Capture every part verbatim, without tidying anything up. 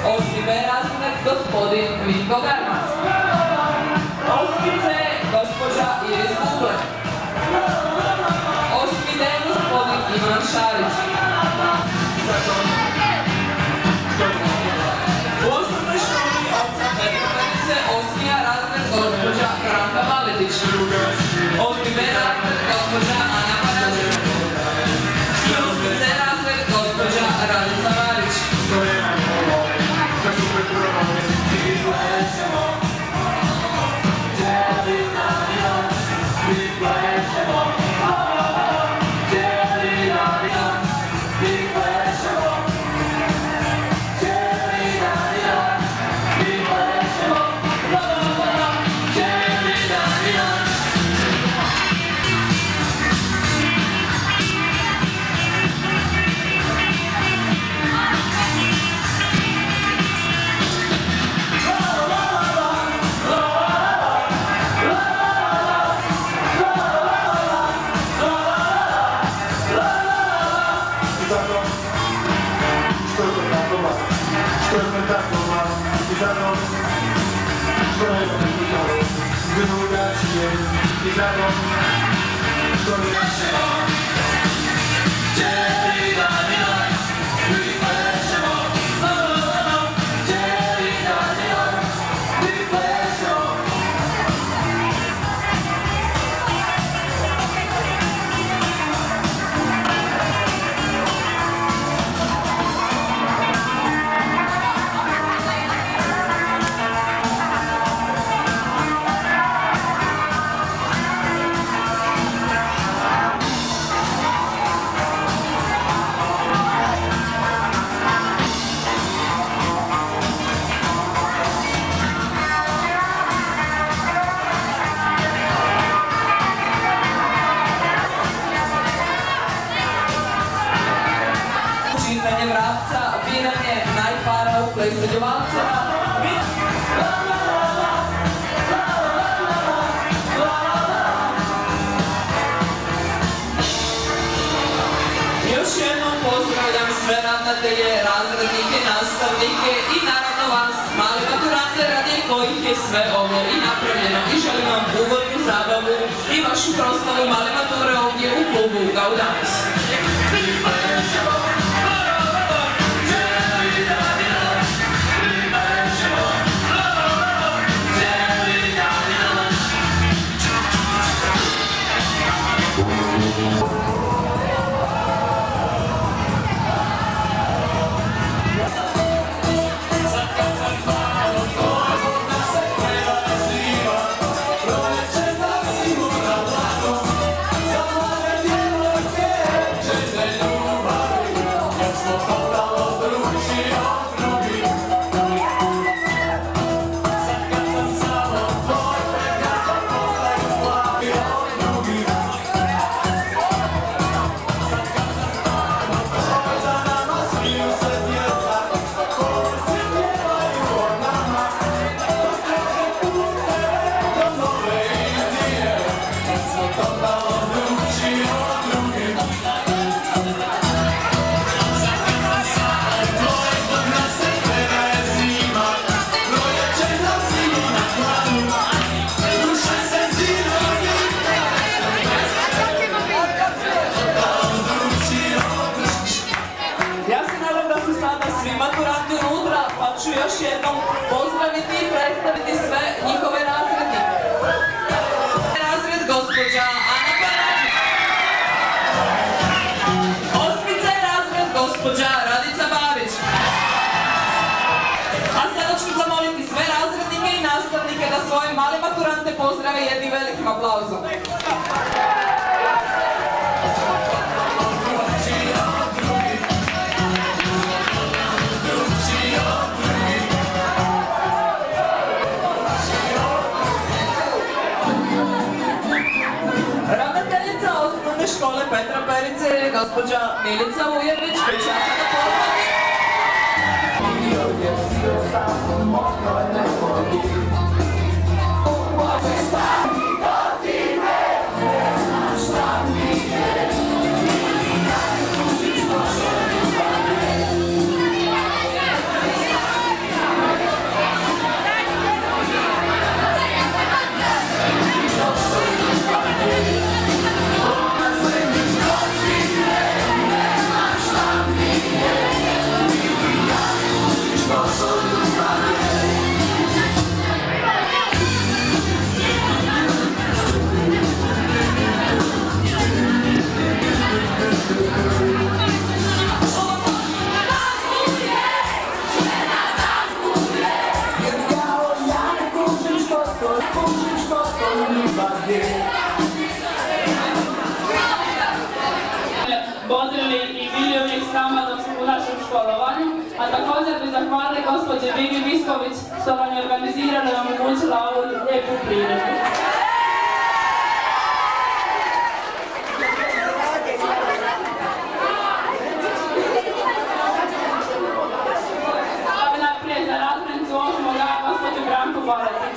Osmi B razred gospodin Vinko Garman. Osmi C gospođa Iris Kugle. Osmi D gospodin Ivan Šarić. U osnovnoj školi Oca Petra Perice osmi A razred gospođa Branka Maletić. Osmi B razred gospođa Ana Parađev. I osmi C razred gospođa Radica Marić. Čitanje vrapca, biranje najpara u plesanju valca. Još jednom pozdravljam sve ravnatelje, razrednike, nastavnike i naravno vas, mali maturante, radi kojih je sve ovo i napravljeno. I želim vam ugodnu zabavu i vašu proslavu male mature ovdje u klubu Gaudamus. Još jednom pozdraviti i predstaviti sve njihove razrednike. Razred gospođa Ana Parađev. Osmi C razred gospođa Radica Babić. A sada ću zamoliti sve razrednike i nastavnike da svoje male maturante pozdrave jednim velikim aplauzom. Škole Petra Perice, gospođa Milica Ujević, koji će sada pozvati. u našem školovanju, a također bi zahvalili gospođe Vigi Visković što vam je organizirala i omogućila ovu lijepu priredu. Najprije za razrednicu osmog A gospođu Branku Baletić.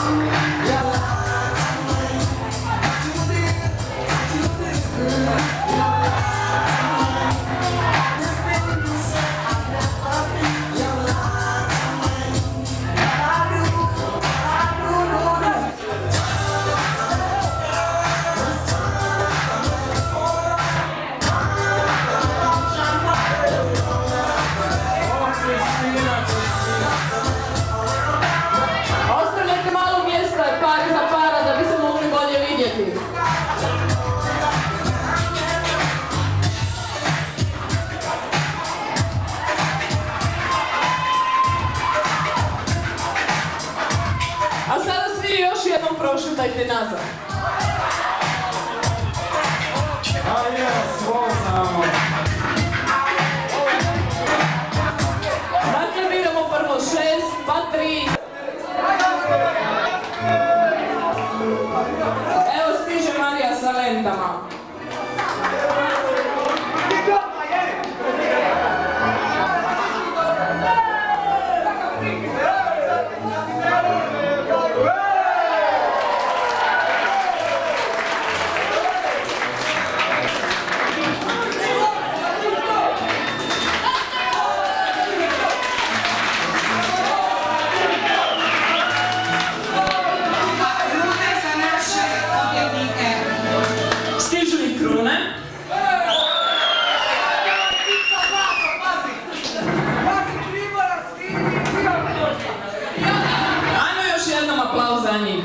A sada svi još jednom prošutajte nazad. A je, svo znamo. Dakle, vidimo prvo šest, pa tri. Evo stiže Marija sa lentama. Aplauz za njih.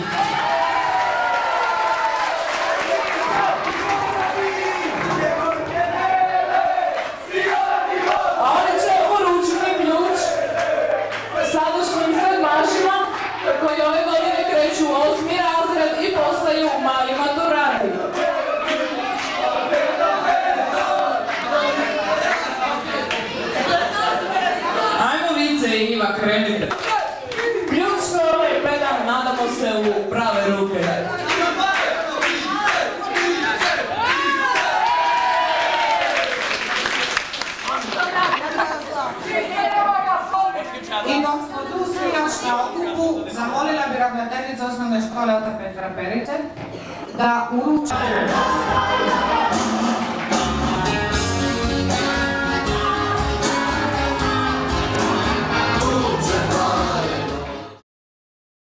A oni će uručiti ključ sadašnjim sedmašima koji ove godine kreću u osmi razred i postaju mali maturanti. Ajmo Vice i Iva, krenite. Nadamo se u prave ruke. I dok smo tu svi još na okupu, zamolila bi ravnateljicu osnovne škole Ota Petra Perice da uruča...